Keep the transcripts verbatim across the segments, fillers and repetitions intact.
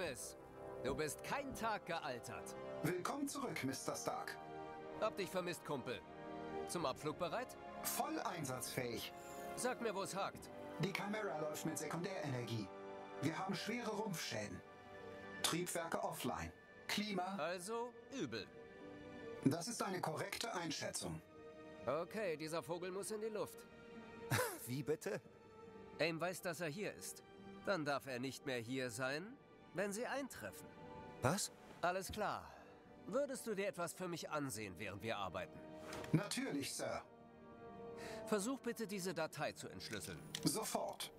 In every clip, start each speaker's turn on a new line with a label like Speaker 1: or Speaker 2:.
Speaker 1: Jarvis, du bist kein Tag gealtert.
Speaker 2: Willkommen zurück, Mister Stark.
Speaker 1: Hab dich vermisst, Kumpel. Zum Abflug bereit?
Speaker 2: Voll einsatzfähig.
Speaker 1: Sag mir, wo es hakt.
Speaker 2: Die Chimera läuft mit Sekundärenergie. Wir haben schwere Rumpfschäden. Triebwerke offline. Klima...
Speaker 1: Also übel.
Speaker 2: Das ist eine korrekte Einschätzung.
Speaker 1: Okay, dieser Vogel muss in die Luft.
Speaker 3: Wie bitte?
Speaker 1: Aim weiß, dass er hier ist. Dann darf er nicht mehr hier sein, wenn sie eintreffen.
Speaker 3: Was?
Speaker 1: Alles klar. Würdest du dir etwas für mich ansehen, während wir arbeiten?
Speaker 2: Natürlich, Sir.
Speaker 1: Versuch bitte, diese Datei zu entschlüsseln.
Speaker 2: Sofort.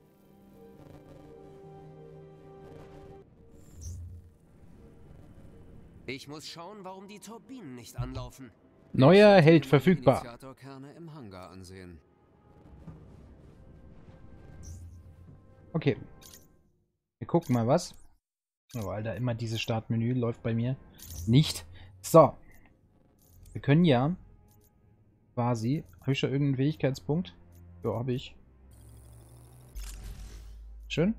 Speaker 1: Ich muss schauen, warum die Turbinen nicht anlaufen.
Speaker 4: Neuer Held verfügbar.
Speaker 1: Initiatorkerne im Hangar ansehen.
Speaker 4: Okay. Wir gucken mal was. Oh, Alter, immer dieses Startmenü läuft bei mir nicht. So. Wir können ja quasi... Habe ich schon irgendeinen Fähigkeitspunkt? Ja, habe ich. Schön.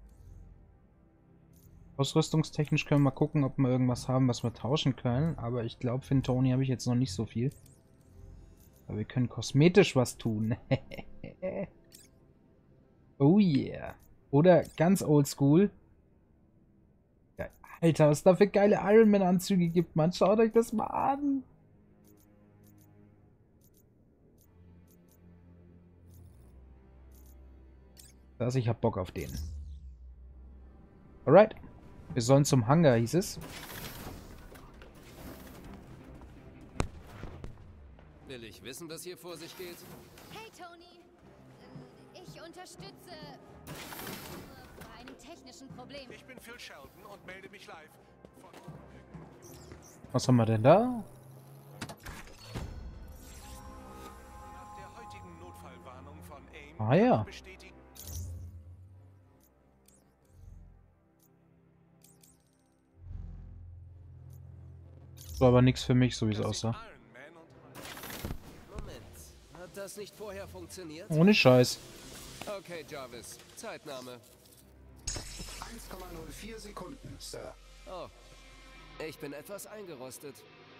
Speaker 4: Ausrüstungstechnisch können wir mal gucken, ob wir irgendwas haben, was wir tauschen können. Aber ich glaube, für den Tony habe ich jetzt noch nicht so viel. Aber wir können kosmetisch was tun. Oh yeah. Oder ganz oldschool. Ja, Alter, was da für geile Iron Man Anzüge gibt, man. Schaut euch das mal an. Also ich hab Bock auf den. Alright. Wir sollen zum Hangar, hieß es.
Speaker 1: Will ich wissen, was hier vor sich geht?
Speaker 5: Hey Tony, ich unterstütze bei einem technischen Problem.
Speaker 6: Ich bin Phil Sheldon und melde mich live von...
Speaker 4: Was haben wir denn da?
Speaker 6: Nach der heutigen Notfallwarnung von AIM
Speaker 4: Ah ja.
Speaker 6: bestätigt...
Speaker 4: War aber nichts für mich, so wie es
Speaker 6: dass
Speaker 4: aussah.
Speaker 6: Iron Man und...
Speaker 1: Moment, hat das nicht vorher funktioniert?
Speaker 4: Ohne Scheiß.
Speaker 1: Okay, Jarvis, Zeitnahme.
Speaker 2: eins Komma null vier Sekunden, Sir.
Speaker 1: Oh, ich bin etwas eingerostet.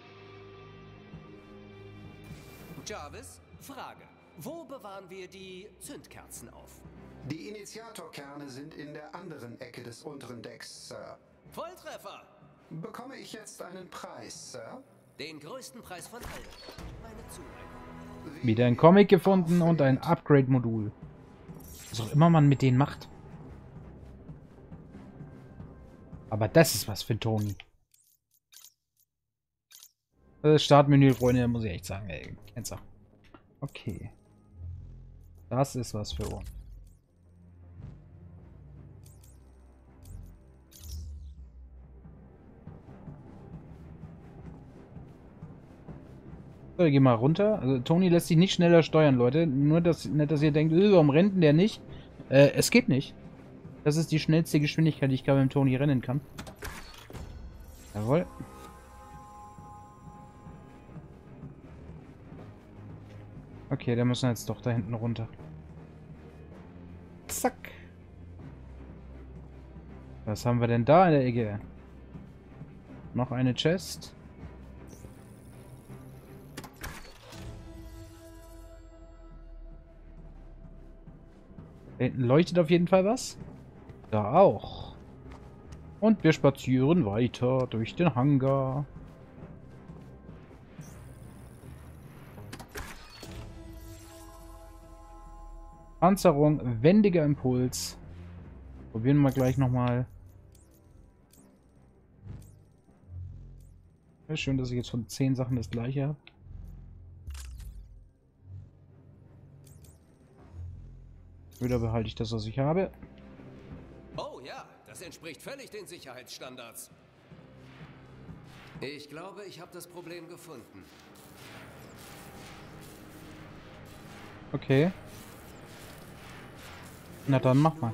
Speaker 1: Jarvis, Frage. Wo bewahren wir die Zündkerzen auf?
Speaker 2: Die Initiatorkerne sind in der anderen Ecke des unteren Decks, Sir.
Speaker 1: Volltreffer!
Speaker 2: Bekomme ich jetzt einen Preis, Sir?
Speaker 1: Den größten Preis von allen. Meine Zuneigung.
Speaker 4: Wieder ein Comic gefunden und ein Upgrade-Modul. Was auch immer man mit denen macht. Aber das ist was für Tony. Das Startmenü, Freunde, muss ich echt sagen, ey. Kennst du. Okay. Das ist was für uns. So, geh mal runter. Also Tony lässt sich nicht schneller steuern, Leute. Nur, dass, nicht, dass ihr denkt, äh, warum rennt denn der nicht? Äh, es geht nicht. Das ist die schnellste Geschwindigkeit, die ich gerade mit dem Tony rennen kann. Jawohl. Okay, der muss jetzt doch da hinten runter. Zack. Was haben wir denn da in der Ecke? Noch eine Chest. Da hinten leuchtet auf jeden Fall was. Da auch. Und wir spazieren weiter durch den Hangar. Panzerung, wendiger Impuls. Probieren wir gleich nochmal. Ja, schön, dass ich jetzt von zehn Sachen das gleiche habe. Wieder behalte ich das, was ich habe.
Speaker 1: Oh ja, das entspricht völlig den Sicherheitsstandards. Ich glaube, ich habe das Problem gefunden.
Speaker 4: Okay. Na dann mach mal.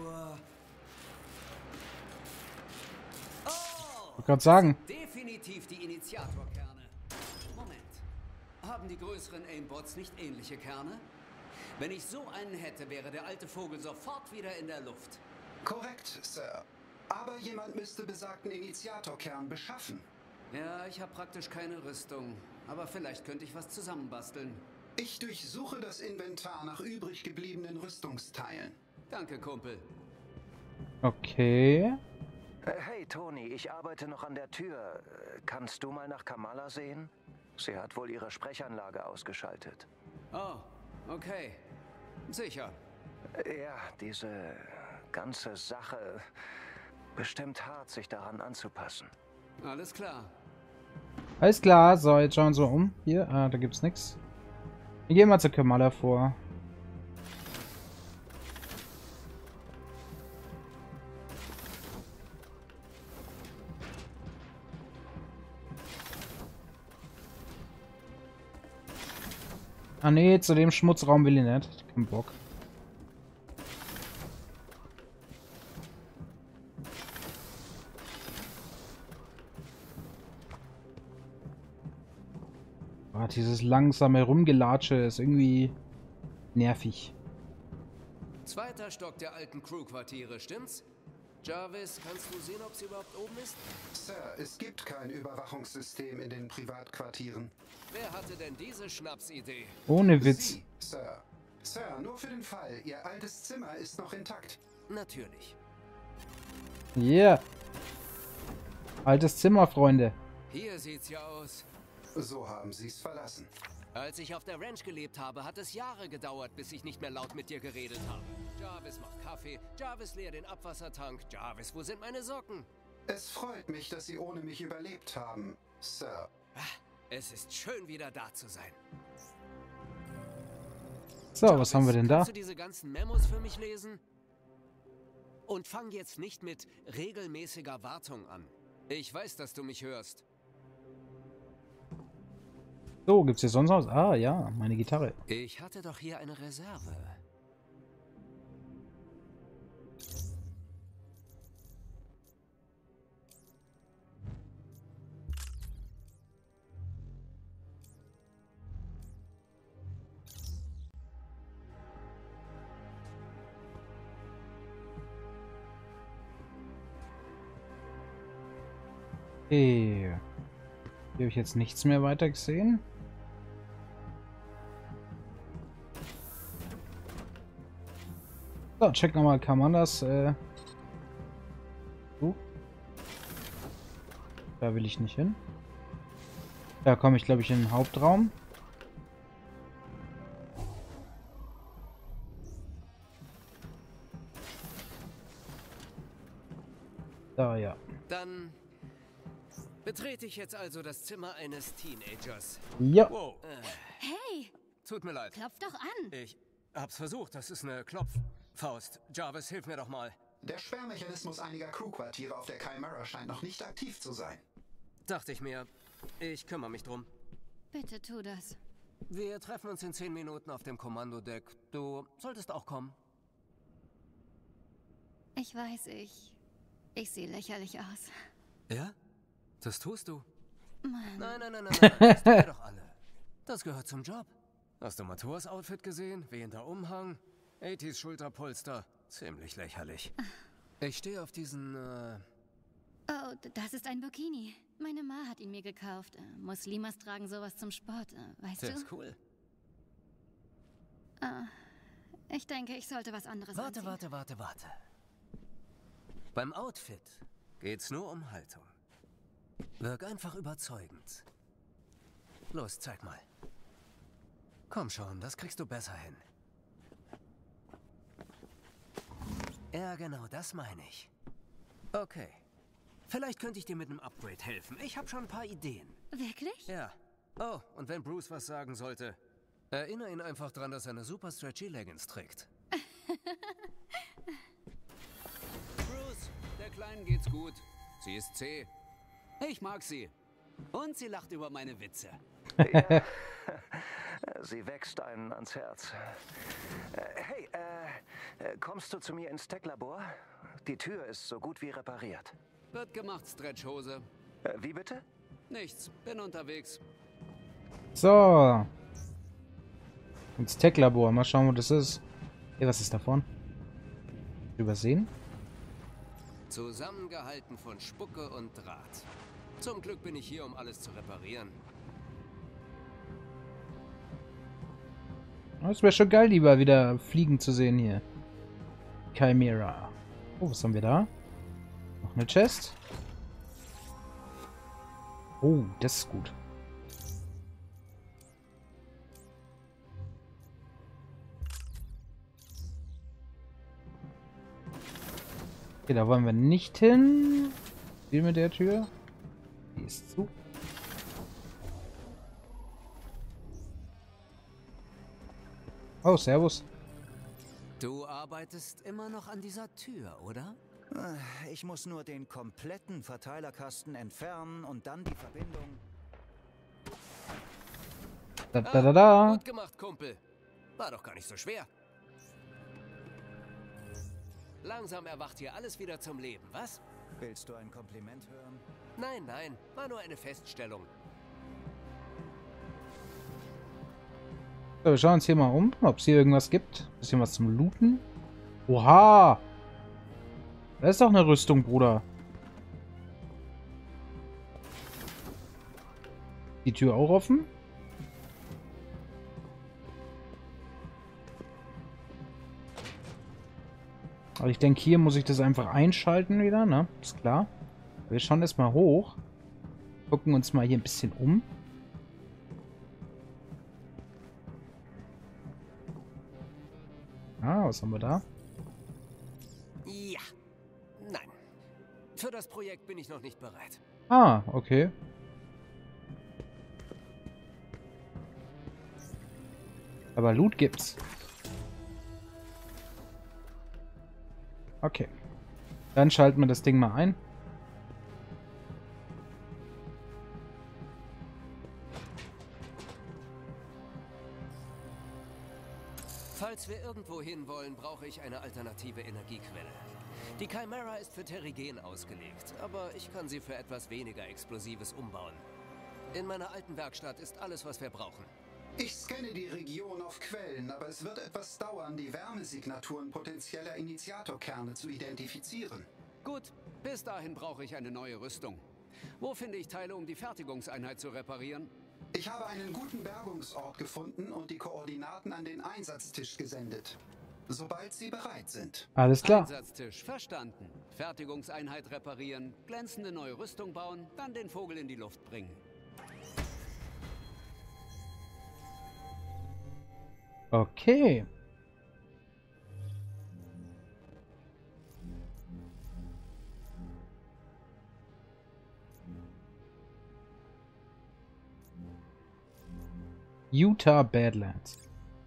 Speaker 4: Ich wollte gerade sagen.
Speaker 1: Definitiv die Initiatorkerne. Moment. Haben die größeren Aimbots nicht ähnliche Kerne? Wenn ich so einen hätte, wäre der alte Vogel sofort wieder in der Luft.
Speaker 2: Korrekt, Sir. Aber jemand müsste besagten Initiatorkern beschaffen.
Speaker 1: Ja, ich habe praktisch keine Rüstung. Aber vielleicht könnte ich was zusammenbasteln.
Speaker 2: Ich durchsuche das Inventar nach übrig gebliebenen Rüstungsteilen.
Speaker 1: Danke, Kumpel.
Speaker 4: Okay.
Speaker 3: Hey, Tony, ich arbeite noch an der Tür. Kannst du mal nach Kamala sehen? Sie hat wohl ihre Sprechanlage ausgeschaltet.
Speaker 1: Oh, okay. Sicher.
Speaker 3: Ja, diese ganze Sache bestimmt hart, sich daran anzupassen.
Speaker 1: Alles klar.
Speaker 4: Alles klar, so, jetzt schauen wir uns mal um. Hier, ah, da gibt's nichts. Wir gehen mal zur Kamala vor. Ah nee, zu dem Schmutzraum will ich nicht. Kein Bock. Ah, dieses langsame Rumgelatsche ist irgendwie nervig.
Speaker 1: Zweiter Stock der alten Crew-Quartiere, stimmt's? Jarvis, kannst du sehen, ob sie überhaupt oben ist?
Speaker 2: Sir, es gibt kein Überwachungssystem in den Privatquartieren.
Speaker 1: Wer hatte denn diese Schnapsidee?
Speaker 4: Ohne Witz.
Speaker 2: Sie, Sir. Sir, nur für den Fall, Ihr altes Zimmer ist noch intakt.
Speaker 1: Natürlich.
Speaker 4: Yeah. Altes Zimmer, Freunde.
Speaker 1: Hier sieht's ja aus.
Speaker 2: So haben Sie es verlassen.
Speaker 1: Als ich auf der Ranch gelebt habe, hat es Jahre gedauert, bis ich nicht mehr laut mit dir geredet habe. Jarvis macht Kaffee, Jarvis leert den Abwassertank. Jarvis, wo sind meine Socken?
Speaker 2: Es freut mich, dass Sie ohne mich überlebt haben, Sir.
Speaker 1: Es ist schön, wieder da zu sein.
Speaker 4: So, was haben wir denn da?
Speaker 1: Kannst du diese ganzen Memos für mich lesen? Und fang jetzt nicht mit regelmäßiger Wartung an. Ich weiß, dass du mich hörst.
Speaker 4: So, gibt's hier sonst was? Ah, ja, meine Gitarre.
Speaker 1: Ich hatte doch hier eine Reserve.
Speaker 4: Okay. Hier habe ich jetzt nichts mehr weiter gesehen. So, check nochmal Kamalas. Äh. So. Da will ich nicht hin. Da komme ich, glaube ich, in den Hauptraum. Da, ja.
Speaker 1: Dann betrete ich jetzt also das Zimmer eines Teenagers.
Speaker 4: Ja.
Speaker 1: Wow. Äh,
Speaker 5: Hey,
Speaker 1: tut mir leid.
Speaker 5: klopf doch an.
Speaker 1: Ich hab's versucht. Das ist eine Klopffaust. Jarvis, hilf mir doch mal.
Speaker 2: Der Sperrmechanismus einiger Crewquartiere auf der Chimera scheint noch nicht aktiv zu sein.
Speaker 1: Dachte ich mir. Ich kümmere mich drum.
Speaker 5: Bitte tu das.
Speaker 1: Wir treffen uns in zehn Minuten auf dem Kommandodeck. Du solltest auch kommen.
Speaker 5: Ich weiß, ich... Ich sehe lächerlich aus.
Speaker 1: Ja? Das tust du.
Speaker 5: Mann.
Speaker 1: Nein, nein, nein, nein, nein. Das tun wir doch alle. Das gehört zum Job. Hast du Mators Outfit gesehen? Wehender Umhang? achtziger Schulterpolster? Ziemlich lächerlich. Ich stehe auf diesen, äh...
Speaker 5: Oh, d- das ist ein Burkini. Meine Ma hat ihn mir gekauft. Äh, Muslimas tragen sowas zum Sport, äh, weißt
Speaker 1: Der
Speaker 5: du?
Speaker 1: ist cool.
Speaker 5: Ah, ich denke, ich sollte was anderes
Speaker 1: Warte,
Speaker 5: anziehen.
Speaker 1: warte, warte, warte. Beim Outfit geht's nur um Haltung. Wirk einfach überzeugend. Los, zeig mal. Komm schon, das kriegst du besser hin. Ja, genau, das meine ich. Okay. Vielleicht könnte ich dir mit einem Upgrade helfen. Ich habe schon ein paar Ideen.
Speaker 5: Wirklich?
Speaker 1: Ja. Oh, und wenn Bruce was sagen sollte, erinnere ihn einfach dran, dass er eine super stretchy Leggings trägt. Bruce, der Kleinen geht's gut. Sie ist zäh. Ich mag sie. Und sie lacht über meine Witze.
Speaker 3: Ja, sie wächst einem ans Herz. Äh, hey, äh, kommst du zu mir ins Tech-Labor? Die Tür ist so gut wie repariert.
Speaker 1: Wird gemacht, Stretchhose.
Speaker 3: Äh, wie bitte?
Speaker 1: Nichts, bin unterwegs.
Speaker 4: So. Ins Tech-Labor. Mal schauen, wo das ist. Hey, was ist da vorne? Übersehen?
Speaker 1: Zusammengehalten von Spucke und Draht. Zum Glück bin ich hier, um alles zu reparieren.
Speaker 4: Es wäre schon geil, die mal wieder fliegen zu sehen hier. Chimera. Oh, was haben wir da? Noch eine Chest. Oh, das ist gut. Okay, da wollen wir nicht hin. Wie mit der Tür? Die ist zu. Oh, servus.
Speaker 1: Du arbeitest immer noch an dieser Tür, oder?
Speaker 7: Ich muss nur den kompletten Verteilerkasten entfernen und dann die Verbindung.
Speaker 4: Da, da, da, da.
Speaker 1: Gut gemacht, Kumpel. War doch gar nicht so schwer. Langsam erwacht hier alles wieder zum Leben, was?
Speaker 7: Willst du ein Kompliment hören?
Speaker 1: Nein, nein, war nur eine Feststellung.
Speaker 4: So, wir schauen uns hier mal um, ob es hier irgendwas gibt. Bisschen was zum Looten. Oha! Da ist doch eine Rüstung, Bruder. Die Tür auch offen? Aber ich denke, hier muss ich das einfach einschalten wieder, ne? Ist klar. Wir schauen erstmal hoch. Gucken uns mal hier ein bisschen um. Ah, was haben wir da?
Speaker 1: Ja. Nein. Für das Projekt bin ich noch nicht bereit.
Speaker 4: Ah, okay. Aber Loot gibt's. Okay. Dann schalten wir das Ding mal ein.
Speaker 1: Falls wir irgendwo hin wollen, brauche ich eine alternative Energiequelle. Die Chimera ist für Terrigen ausgelegt, aber ich kann sie für etwas weniger Explosives umbauen. In meiner alten Werkstatt ist alles, was wir brauchen.
Speaker 2: Ich scanne die Region auf Quellen, aber es wird etwas dauern, die Wärmesignaturen potenzieller Initiatorkerne zu identifizieren.
Speaker 8: Gut, bis dahin brauche ich eine neue Rüstung. Wo finde ich Teile, um die Fertigungseinheit zu reparieren?
Speaker 2: Ich habe einen guten Bergungsort gefunden und die Koordinaten an den Einsatztisch gesendet. Sobald sie bereit sind.
Speaker 4: Alles klar.
Speaker 8: Einsatztisch, verstanden. Fertigungseinheit reparieren, glänzende neue Rüstung bauen, dann den Vogel in die Luft bringen.
Speaker 4: Okay. Utah Badlands.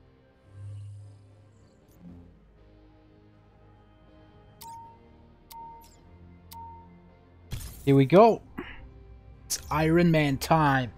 Speaker 4: Here we go. It's Iron Man time.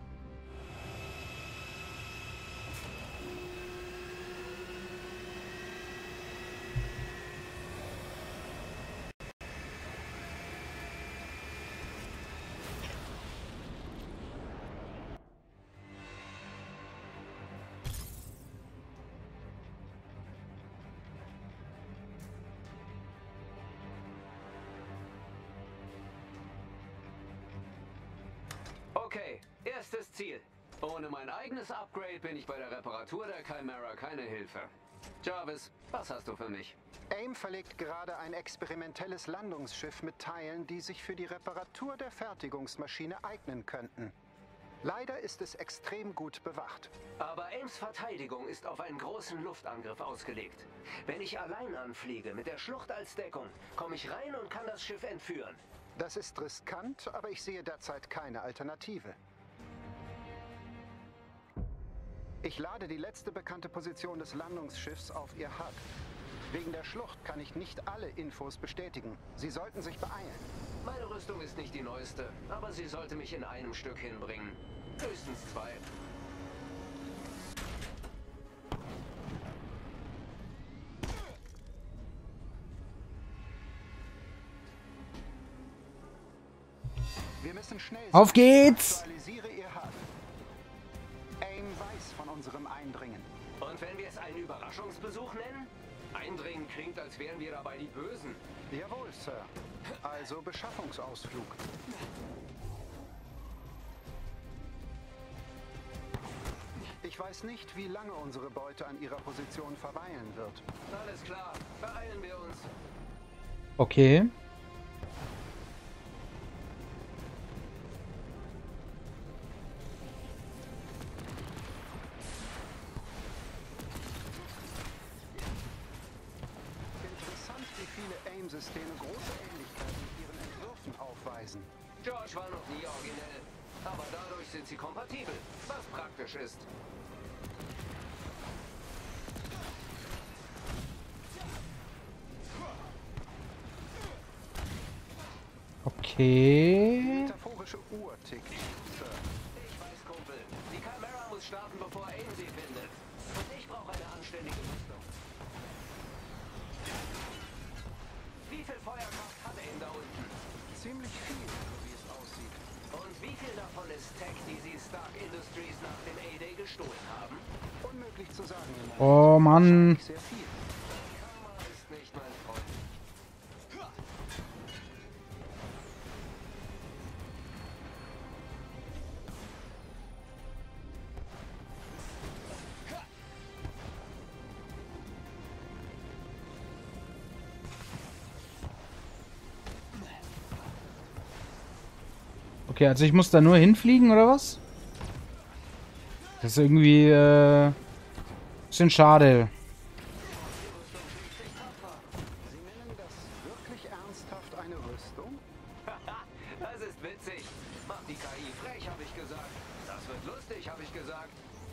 Speaker 8: Okay, erstes Ziel. Ohne mein eigenes Upgrade bin ich bei der Reparatur der Chimera keine Hilfe. Jarvis, was hast du für mich?
Speaker 9: AIM verlegt gerade ein experimentelles Landungsschiff mit Teilen, die sich für die Reparatur der Fertigungsmaschine eignen könnten. Leider ist es extrem gut bewacht.
Speaker 3: Aber AIMs Verteidigung ist auf einen großen Luftangriff ausgelegt. Wenn ich allein anfliege, mit der Schlucht als Deckung, komme ich rein und kann das Schiff entführen.
Speaker 9: Das ist riskant, aber ich sehe derzeit keine Alternative. Ich lade die letzte bekannte Position des Landungsschiffs auf ihr H U D. Wegen der Schlucht kann ich nicht alle Infos bestätigen. Sie sollten sich beeilen.
Speaker 3: Meine Rüstung ist nicht die neueste, aber sie sollte mich in einem Stück hinbringen. Höchstens zwei.
Speaker 9: Wir müssen schnell sein.
Speaker 4: Auf geht's!
Speaker 9: Aktualisiere ihr H U D. AIM weiß von unserem Eindringen.
Speaker 3: Und wenn wir es einen Überraschungsbesuch nennen? Eindringen klingt, als wären wir dabei die Bösen.
Speaker 9: Jawohl, Sir. Also Beschaffungsausflug. Ich weiß nicht, wie lange unsere Beute an ihrer Position verweilen wird.
Speaker 8: Alles klar, beeilen wir uns.
Speaker 4: Okay.
Speaker 9: Interessant, wie viele AIM-Systeme große Ähnlichkeiten mit ihren Entwürfen aufweisen.
Speaker 8: George war noch nie originell, aber dadurch sind sie kompatibel, was praktisch ist.
Speaker 4: Okay.
Speaker 9: Metaphorische Uhr tickt, Sir.
Speaker 8: Ich weiß, Kumpel. Die Chimera muss starten, bevor AIM sie findet. Und ich brauche eine anständige Rüstung. Wie viel Feuerkraft hat AIM da unten?
Speaker 9: Ziemlich viel, so wie es aussieht.
Speaker 8: Und wie viel davon ist Tech, die sie Stark Industries nach dem A-Day gestohlen haben?
Speaker 9: Unmöglich zu sagen. Im Moment.
Speaker 4: Oh Mann.
Speaker 9: Wahrscheinlich sehr viel.
Speaker 8: Karma ist nicht mein Freund.
Speaker 4: Okay, also ich muss da nur hinfliegen, oder was? Das ist irgendwie, äh... bisschen schade.
Speaker 9: Sie nennen das wirklich ernsthaft eine Rüstung?
Speaker 8: Das ist witzig. Mach die K I frech, habe ich gesagt. Das wird lustig, habe ich gesagt.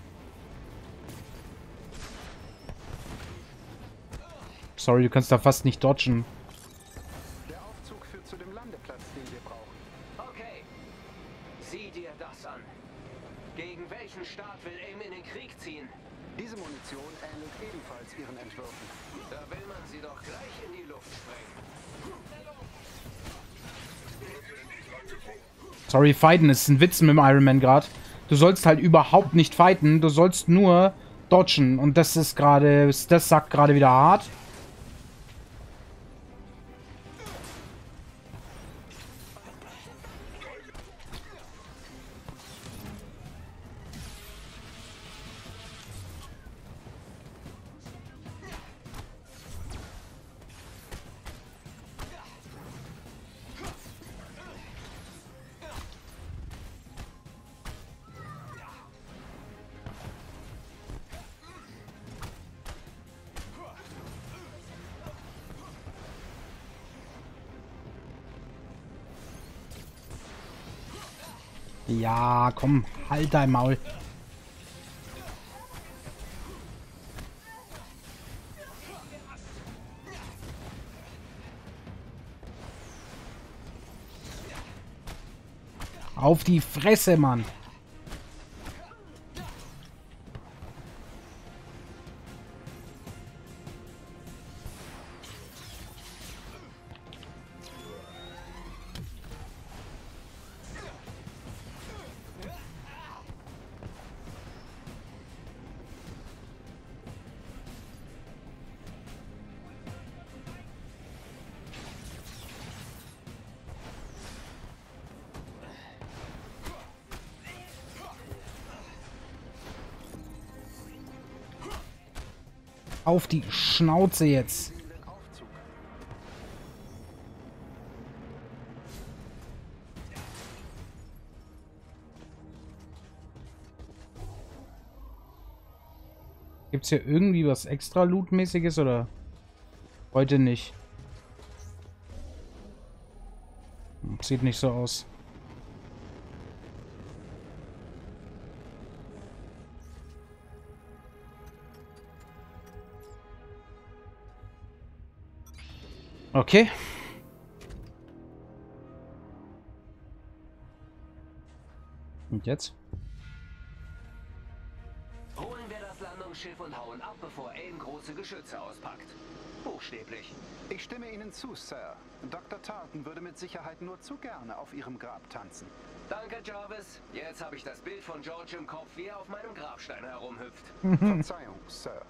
Speaker 4: Sorry, du kannst da fast nicht dodgen.
Speaker 9: Der Aufzug führt zu dem Landeplatz, den wir brauchen.
Speaker 8: Okay. Sieh dir das an. Gegen welchen Staat will AIM in den Krieg ziehen?
Speaker 9: Diese Munition ähnelt ebenfalls ihren Entwürfen.
Speaker 8: Da will man sie doch gleich in die Luft sprengen.
Speaker 4: Sorry, fighten ist ein Witz mit dem Iron Man gerade. Du sollst halt überhaupt nicht fighten, du sollst nur dodgen. Und das ist gerade, das sagt gerade wieder hart. Ja, komm, halt dein Maul. Auf die Fresse, Mann. Auf die Schnauze jetzt. Gibt's hier irgendwie was extra Loot-mäßiges oder heute nicht? Sieht nicht so aus. Okay. Und jetzt?
Speaker 8: Holen wir das Landungsschiff und hauen ab, bevor AIM große Geschütze auspackt. Buchstäblich.
Speaker 9: Ich stimme Ihnen zu, Sir. Doktor Tarleton würde mit Sicherheit nur zu gerne auf Ihrem Grab tanzen.
Speaker 8: Danke, Jarvis. Jetzt habe ich das Bild von George im Kopf, wie er auf meinem Grabstein herumhüpft.
Speaker 9: Verzeihung, Sir.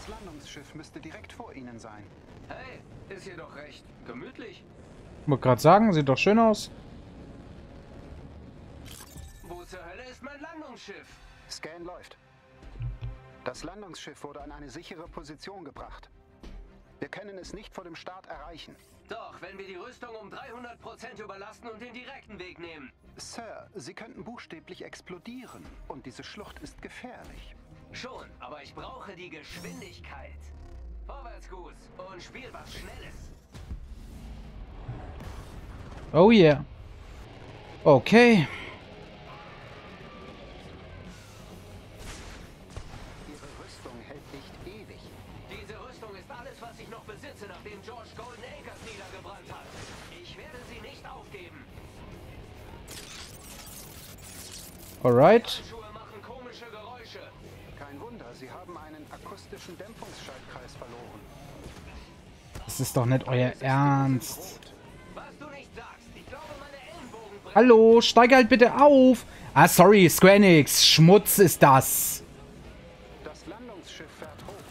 Speaker 9: Landungsschiff müsste direkt vor Ihnen sein.
Speaker 8: Hey, ist hier doch recht gemütlich.
Speaker 4: Ich wollte gerade sagen, sieht doch schön aus.
Speaker 8: Wo zur Hölle ist mein Landungsschiff?
Speaker 9: Scan läuft. Das Landungsschiff wurde an eine sichere Position gebracht. Wir können es nicht vor dem Start erreichen.
Speaker 8: Doch, wenn wir die Rüstung um dreihundert Prozent überlasten und den direkten Weg nehmen.
Speaker 9: Sir, Sie könnten buchstäblich explodieren. Und diese Schlucht ist gefährlich.
Speaker 8: Schon, aber ich brauche die Geschwindigkeit. Vorwärts, Goose, und spiel was Schnelles.
Speaker 4: Oh yeah. Okay.
Speaker 9: Ihre Rüstung hält nicht ewig.
Speaker 8: Diese Rüstung ist alles, was ich noch besitze, nachdem George Golden Acres niedergebrannt hat. Ich werde sie nicht aufgeben.
Speaker 4: Alright.
Speaker 8: Schuhe machen komische Geräusche.
Speaker 9: Kein Wunder, Sie haben einen akustischen Dämpfungsschaltkreis verloren.
Speaker 4: Das ist doch nicht euer Ernst.
Speaker 8: Was du nicht sagst, ich glaube, meine Ellenbogen brennen.
Speaker 4: Hallo, steig halt bitte auf. Ah, sorry, Square Enix. Schmutz ist das.
Speaker 9: Das Landungsschiff fährt hoch.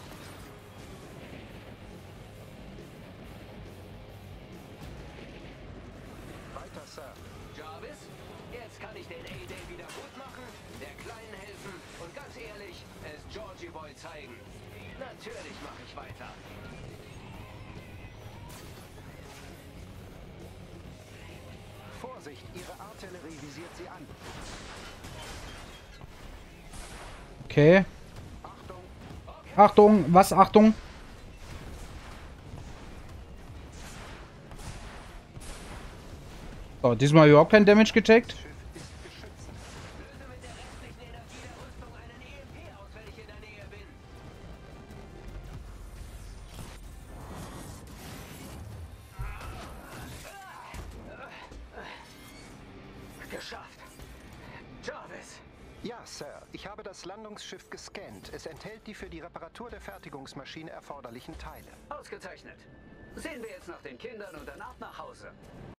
Speaker 9: Weiter, Sir.
Speaker 8: Jarvis, jetzt kann ich den A-Day wieder gut machen, der Kleinen helfen und ganz ehrlich, es Georgie Boy zeigen. Natürlich mache ich weiter.
Speaker 9: Vorsicht, Ihre Artillerie visiert Sie an.
Speaker 4: Okay.
Speaker 9: Achtung,
Speaker 4: Achtung, was Achtung? So, diesmal überhaupt kein Damage gecheckt.
Speaker 9: Schiff ist geschützt.
Speaker 8: Löse mit der restlichen Energie der Rüstung einen E M P aus, wenn ich in der Nähe bin. Geschafft. Jarvis.
Speaker 9: Ja, Sir. Ich habe das Landungsschiff gescannt. Es enthält die für die Reparatur der Fertigungsmaschine erforderlichen Teile.
Speaker 8: Ausgezeichnet. Sehen wir jetzt nach den Kindern und danach nach Hause.